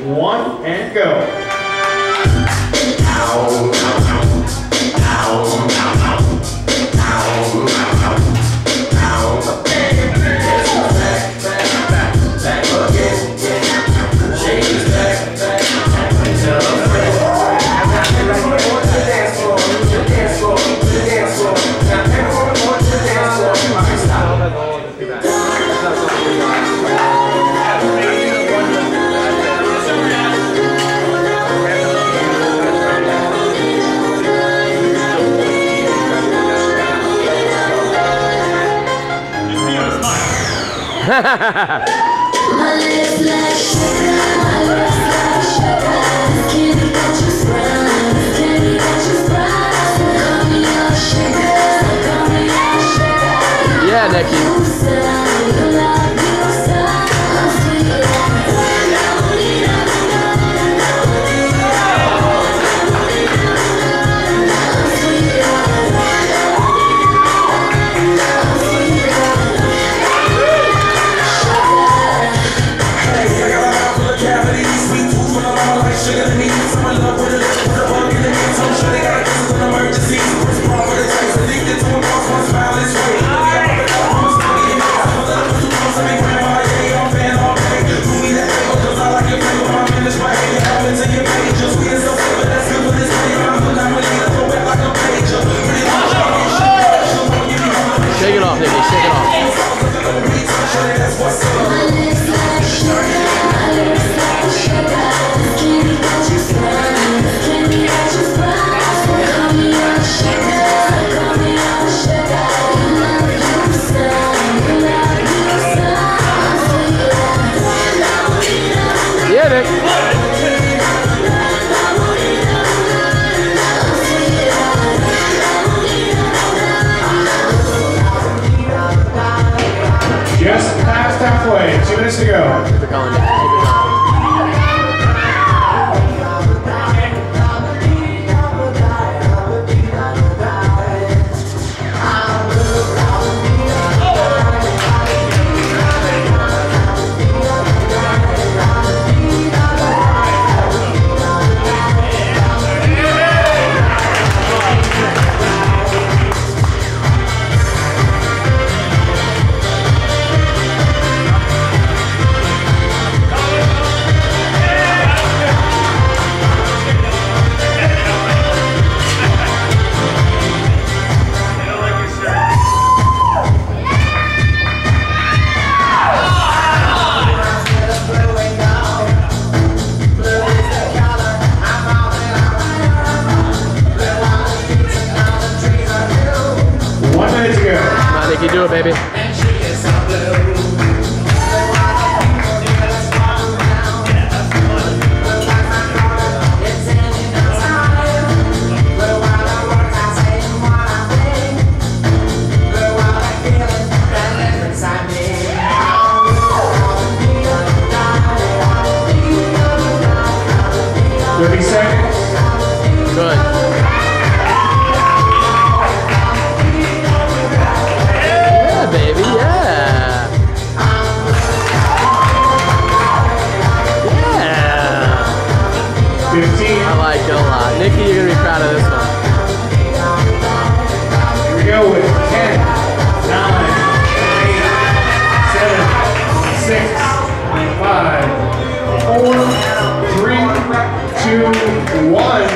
1, and go. My lips like sugar, my lips like sugar. Candy got you sprung, candy got you sprung. Call me your sugar, call me your sugar. Yeah, Nikki. Shake it off, Nikki. Shake it off. Yeah, Nick. Just past halfway, 2 minutes to go. Keep it going, Nick. Keep it going. You do it, baby. Blue seconds. Good. Yeah, baby, yeah. Yeah. 15. I like it a lot. Nikki, you're going to be proud of this one. Here we go with 10, 9, 8, 7, 6, 5, 4, 3, 2, 1.